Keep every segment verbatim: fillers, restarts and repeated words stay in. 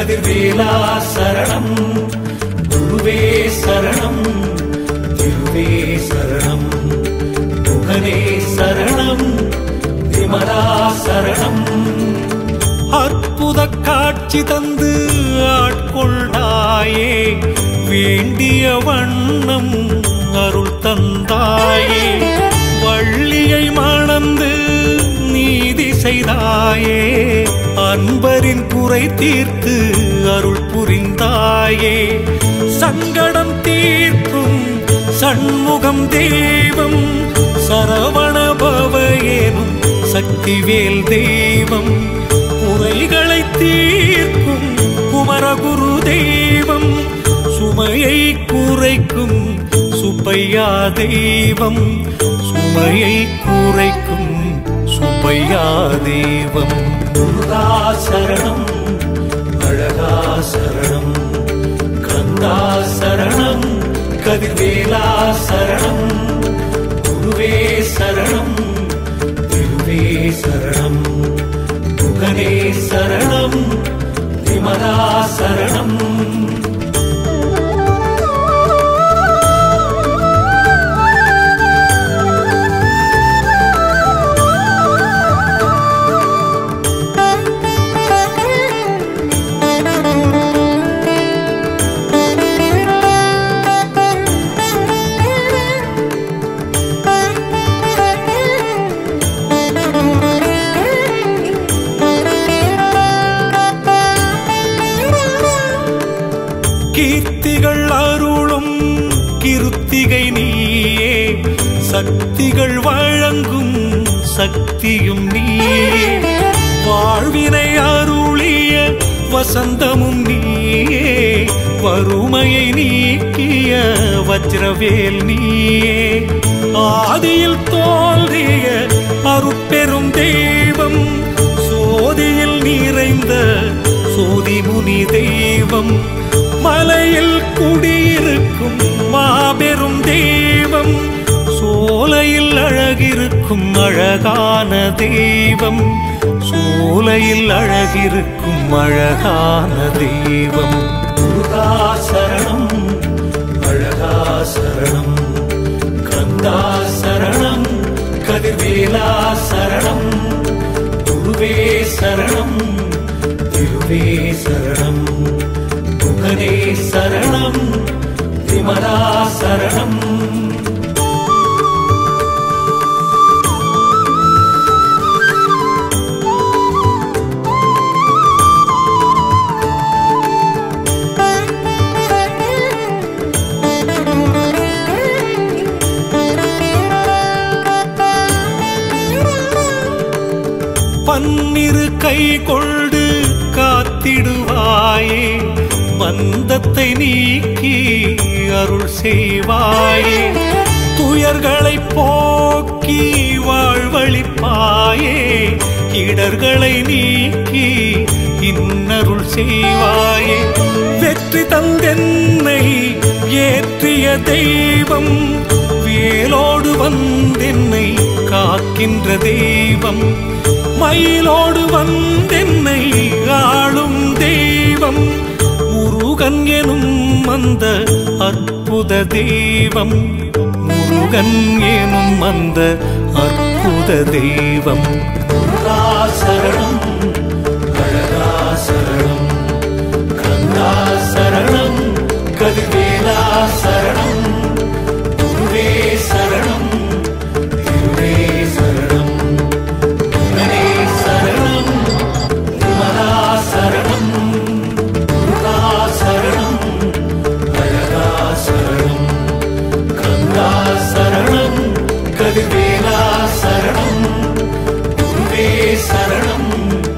கதிர்வேலா சரணம் குருவே சரணம் திருவே சரணம் முகனே சரணம் விமலா சரணம். அற்புத காட்சி தந்து ஆட்கொண்டாயே வேண்டிய வண்ணம் அருள் தந்தாயே வள்ளியை மணந்து நீதி செய்தாயே அன்பரின் குறை தீர்த்து அருள் புரிந்தாயே சங்கடம் தீர்க்கும் சண்முகம் தெய்வம் சரவண பவ எனும் சக்திவேல் தெய்வம் குறைகளை தீர்க்கும் குமரகுரு தெய்வம் சுமையை குறைக்கும் சுப்பையா தெய்வம் சுமையை குறைக்கும் சுப்பையா தெய்வம். முருகா சரணம் அழகா சரணம் கந்தா சரணம் கதிர்வேலா சரணம் குருவே சரணம் திருவே சரணம் முகனே சரணம் விமலா சரணம். கீர்த்திகள் அருளும் கிருத்திகை நீயே சக்திகள் வழங்கும் சக்தியும் நீயே வாழ்வினை அருளிய வசந்தமும் நீயே வறுமையை நீக்கிய வஜ்ரவேல் நீயே ஆதியில் தோன்றிய அருட்பெரும் தெய்வம் சோதியில் நிறைந்த சோதிமுனி தெய்வம் மலையில் குடியிருக்கும் மாபெரும் தெய்வம் சோலையில் அழகிருக்கும் அழகான தெய்வம் சோலையில் அழகிருக்கும் அழகான தெய்வம். முருகா சரணம் அழகா சரணம் கந்தா சரணம் கதிர்வேலா சரணம் குருவே சரணம் திருவே சரணம் முகனே சரணம் விமலா சரணம். பன்னிரு கை கொண்டு காத்திடுவாயே பந்தத்தை நீக்கி அருள் செய்வாயே துயர்களை போக்கி வாழ்வழிப்பாயே இடர்களை நீக்கி இன்னருள் செய்வாயே வெற்றி தந்தென்னை ஏற்றிய தெய்வம் வேலோடு வந்தென்னை காக்கின்ற தெய்வம் மயிலோடு வந்தென்னை ஆளும் தெய்வம் முருகன் எனும் அந்த அற்புத தெய்வம் முருகன் எனும் அந்த அற்புத தெய்வம். முருகா சரணம் அழகா சரணம் கந்தா சரணம் கதிர்வேலா சரணம் குருவே சரணம் திருவே சரணம் முகனே சரணம் விமலா சரணம். முருகா சரணம் அழகா சரணம் கந்தா சரணம் கதிர்வேலா சரணம் குருவே சரணம்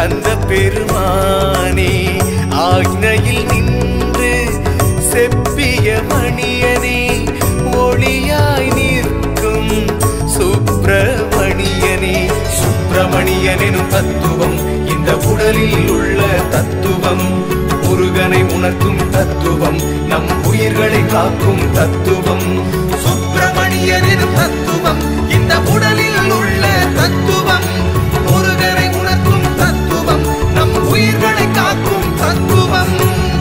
கந்த பெருமானே ஆக்ஞையில் நின்று செப்பிய மணியனே ஒளியாய் நிற்கும் சுப்பிரமணியனே சுப்பிரமணியனும் தத்துவம் இந்த உடலில் உள்ள தத்துவம் முருகனை உணர்த்தும் தத்துவம் நம் உயிர்களை காக்கும் தத்துவம் சுப்பிரமணியனும் தத்துவம் இந்த உடலில் உள்ள தத்துவம் முருகனை உணர்த்தும் தத்துவம் நம் உயிர்களை காக்கும் தத்துவம்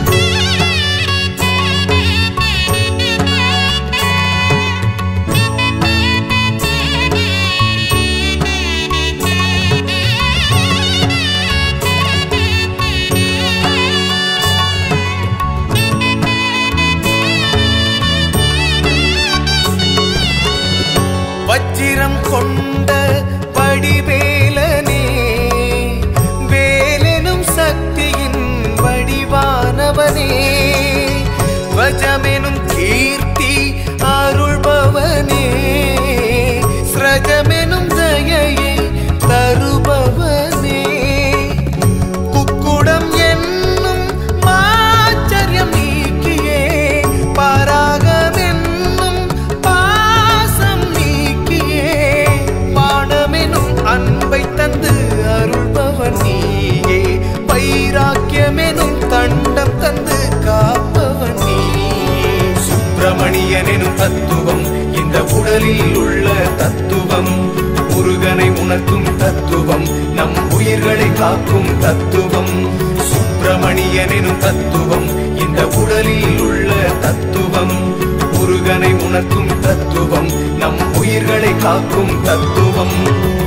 வச்சிரம் கொண்ட வடிவேலனே வேலெனும் சக்தியின் வடிவானவனே வஜமெனும் கீர்த்தி அருள்பவனே ஸ்ரஜமெனும் தயையை தருபவனே குக்குடம் என்னும் மாச்சரியம் நீக்கியே பராகமென்னும் பாசம் நீக்கியே பாடமெனும் அன்பை தந்து அருள்பவன் நீயே வைராக்கியமெனும் தண்டம் தந்து காப்பவன் நீயே சுப்பிரமணியனும் தத்துவம் இந்த உடலில் உள்ள தத்துவம் முருகனை உணர்த்தும் தத்துவம் நம் உயிர்களை காக்கும் தத்துவம் சுப்பிரமணியனும் தத்துவம் இந்த உடலில் உள்ள தத்துவம் முருகனை உணர்த்தும் தத்துவம் நம் உயிர்களை காக்கும் தத்துவம்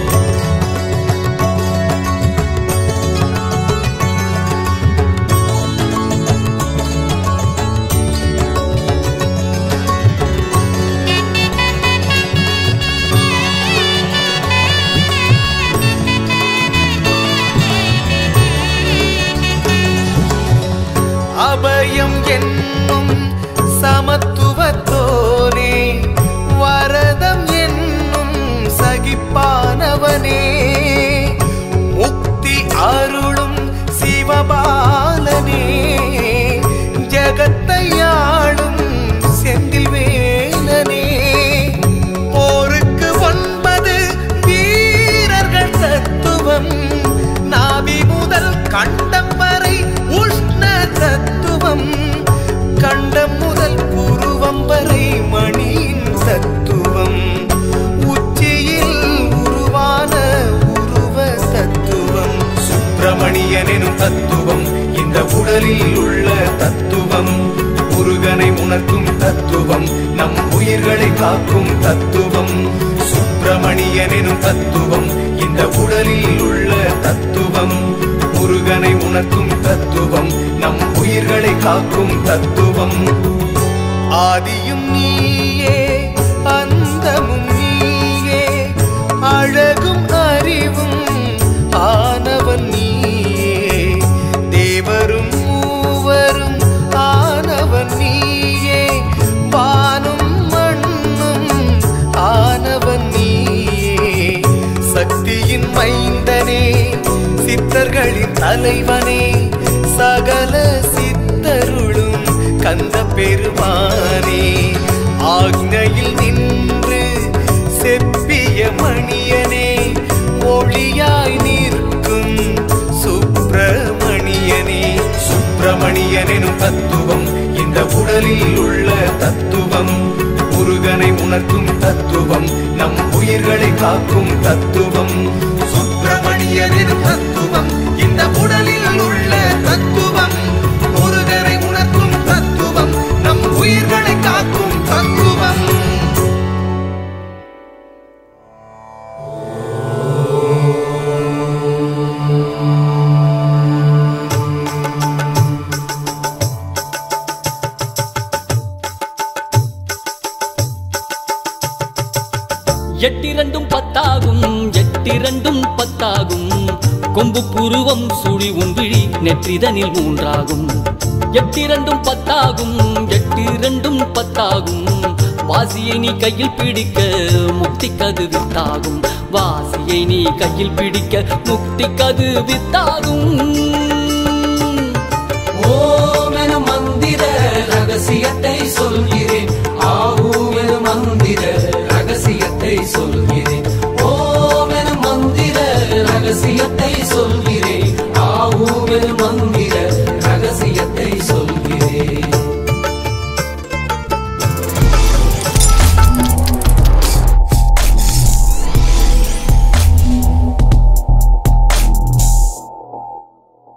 அபயம் என்னும் சமத்துவத்தோனே வரதம் என்னும் சகிப்பானவனே முக்தி அருளும் சிவபாலனே ஜகத்தையாளும் செந்தில் வேலனே போருக்கு ஒன்பது வீரர்கள் தத்துவம் நாபி முதல் கண்டம் வரை உஷ்ண தத்துவம் கண்டம் முதல் புருவம் வரை மணியின் தத்துவம் உச்சியில் உருவான உருவ தத்துவம் சுப்பிரமணியனும் தத்துவம் இந்த உடலில் உள்ள தத்துவம் முருகனை உணர்த்தும் தத்துவம் நம் உயிர்களை காக்கும் தத்துவம் சுப்பிரமணியனும் தத்துவம் இந்த உடலில் உள்ள தத்துவம் முருகனை உணர்த்தும் தத்துவம் நம் உயிர்களை காக்கும் தத்துவம் ஆதியும் நீயே அந்தமும் நீயே அழகும் அறிவும் ஆனவன் நீயே தேவரும் மூவரும் ஆனவன் நீயே வானும் மண்ணும் ஆனவன் நீயே சக்தியின் மைந்தனே சித்தர்களின் தலைவனே சகல சித்தருளும் கந்த பெருமானே ஆக்ஞையில் நின்று செப்பிய மணியனே ஒளியாய் நிற்கும் சுப்பிரமணியனே சுப்பிரமணியனும் தத்துவம் இந்த உடலில் உள்ள தத்துவம் முருகனை உணர்த்தும் தத்துவம் நம் உயிர்களை காக்கும் தத்துவம் சுப்பிரமணியனும் தத்துவம் இந்த உடலில் உள்ள தத்துவம் முருகனை உணர்த்தும் தத்துவம் நம் உயிர்களை காக்கும் தத்துவம் எட்டிரண்டும் பத்தாகும் எட்டிரண்டும் பத்தாகும் கொம்பு புருவம் சுழி உன்விழி நெற்றிதனில் மூன்றாகும் எட்டிரண்டும் பத்தாகும் எட்டிரண்டும் பத்தாகும் வாசியை நீ கையில் பிடிக்க முக்தி கது வித்தாகும் வாசியை நீ கையில் பிடிக்க முக்திக்கது வித்தாகும்.